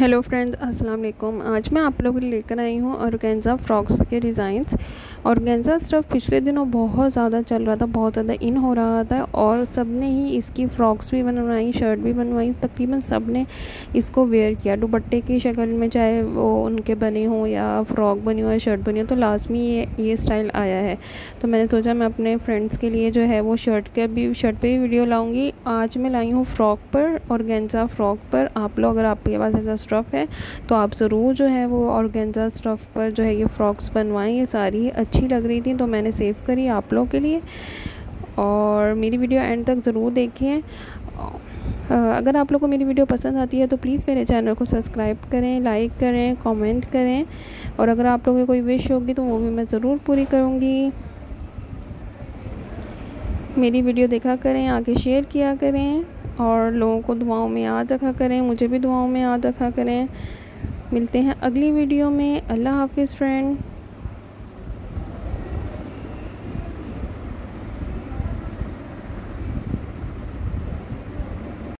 Hello friends, अस्सलाम वालेकुम। आज मैं आप लोगों के लिए लेकर आई हूँ ऑर्गेन्जा फ्रॉक्स के डिज़ाइंस। ऑर्गेन्जा स्टफ़ पिछले दिनों बहुत ज़्यादा चल रहा था, बहुत ज़्यादा इन हो रहा था और सब ने ही इसकी फ़्रॉक्स भी बनवाई, शर्ट भी बनवाई। तकरीबन सब ने इसको वेयर किया दुपट्टे की शक्ल में, चाहे वो उनके बने हों या फ़्रॉक बनी हो या शर्ट बनी हो। तो लास्ट में ये स्टाइल आया है, तो मैंने सोचा मैं अपने फ्रेंड्स के लिए जो है वो शर्ट पे भी वीडियो लाऊँगी। आज मैं लाई हूँ फ़्रॉक पर, ऑर्गेन्जा फ़्रॉक पर। आप लोग, अगर आपके पास ऐसा स्टफ़ है तो आप ज़रूर जो है वो ऑर्गेन्जा स्टफ़ पर जो है ये फ़्रॉक्स बनवाएं। ये सारी अच्छी लग रही थी तो मैंने सेव करी आप लोगों के लिए, और मेरी वीडियो एंड तक ज़रूर देखिए। अगर आप लोग को मेरी वीडियो पसंद आती है तो प्लीज़ मेरे चैनल को सब्सक्राइब करें, लाइक करें, कमेंट करें, और अगर आप लोगों की कोई विश होगी तो वो भी मैं ज़रूर पूरी करूँगी। मेरी वीडियो देखा करें, आगे शेयर किया करें और लोगों को दुआओं में याद रखा करें, मुझे भी दुआओं में याद रखा करें। मिलते हैं अगली वीडियो में। अल्लाह हाफ़िज़ फ्रेंड।